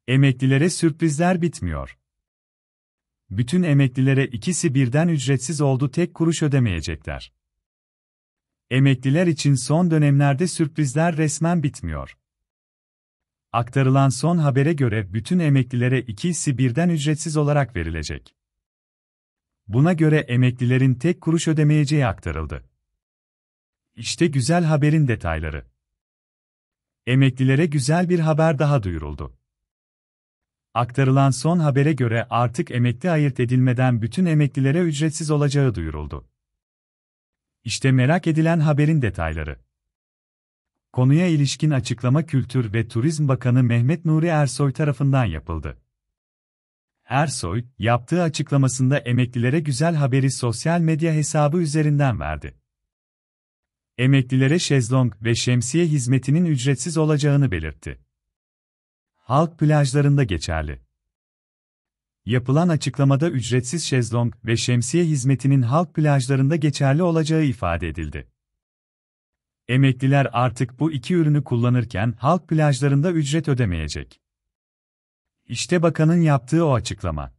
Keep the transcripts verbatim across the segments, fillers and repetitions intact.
Emeklilere sürprizler bitmiyor. Bütün emeklilere ikisi birden ücretsiz oldu, tek kuruş ödemeyecekler. Emekliler için son dönemlerde sürprizler resmen bitmiyor. Aktarılan son habere göre bütün emeklilere ikisi birden ücretsiz olarak verilecek. Buna göre emeklilerin tek kuruş ödemeyeceği aktarıldı. İşte güzel haberin detayları. Emeklilere güzel bir haber daha duyuruldu. Aktarılan son habere göre artık emekli ayırt edilmeden bütün emeklilere ücretsiz olacağı duyuruldu. İşte merak edilen haberin detayları. Konuya ilişkin açıklama Kültür ve Turizm Bakanı Mehmet Nuri Ersoy tarafından yapıldı. Ersoy, yaptığı açıklamasında emeklilere güzel haberi sosyal medya hesabı üzerinden verdi. Emeklilere şezlong ve şemsiye hizmetinin ücretsiz olacağını belirtti. Halk plajlarında geçerli. Yapılan açıklamada ücretsiz şezlong ve şemsiye hizmetinin halk plajlarında geçerli olacağı ifade edildi. Emekliler artık bu iki ürünü kullanırken halk plajlarında ücret ödemeyecek. İşte bakanın yaptığı o açıklama.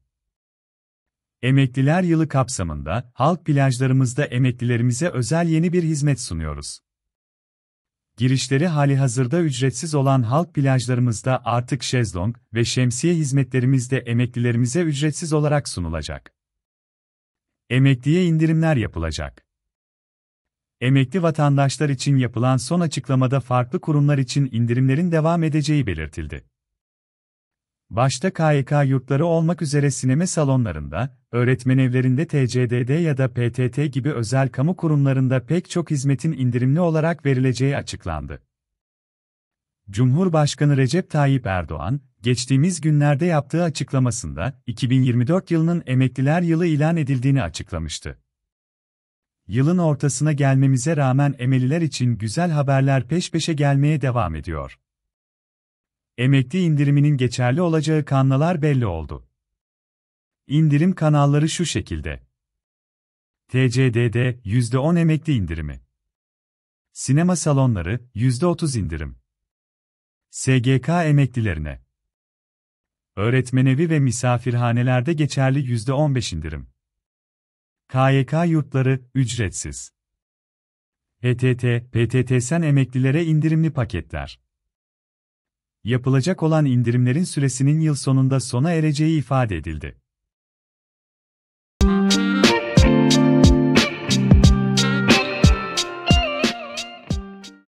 Emekliler Yılı kapsamında halk plajlarımızda emeklilerimize özel yeni bir hizmet sunuyoruz. Girişleri halihazırda ücretsiz olan halk plajlarımızda artık şezlong ve şemsiye hizmetlerimiz de emeklilerimize ücretsiz olarak sunulacak. Emekliye indirimler yapılacak. Emekli vatandaşlar için yapılan son açıklamada farklı kurumlar için indirimlerin devam edeceği belirtildi. Başta K Y K yurtları olmak üzere sinema salonlarında, öğretmen evlerinde T C D D ya da P T T gibi özel kamu kurumlarında pek çok hizmetin indirimli olarak verileceği açıklandı. Cumhurbaşkanı Recep Tayyip Erdoğan, geçtiğimiz günlerde yaptığı açıklamasında, iki bin yirmi dört yılının Emekliler Yılı ilan edildiğini açıklamıştı. Yılın ortasına gelmemize rağmen emekliler için güzel haberler peş peşe gelmeye devam ediyor. Emekli indiriminin geçerli olacağı kanallar belli oldu. İndirim kanalları şu şekilde. T C D D yüzde on emekli indirimi. Sinema salonları yüzde otuz indirim. S G K emeklilerine. Öğretmenevi ve misafirhanelerde geçerli yüzde on beş indirim. K Y K yurtları ücretsiz. P T T, P T T Sen emeklilere indirimli paketler. Yapılacak olan indirimlerin süresinin yıl sonunda sona ereceği ifade edildi.